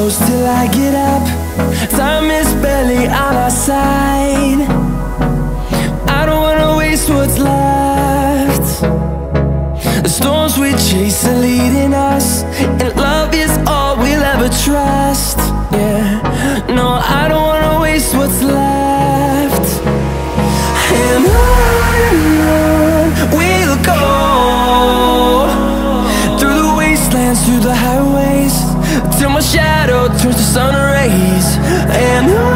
close till I get up. Time is barely on our side. I don't wanna waste what's left. The storms we chase are leading us, and love is all we'll ever trust. Yeah, no, I don't wanna waste what's left. And on we'll go, through the wastelands, through the highways, till my shadow turns to sun rays. And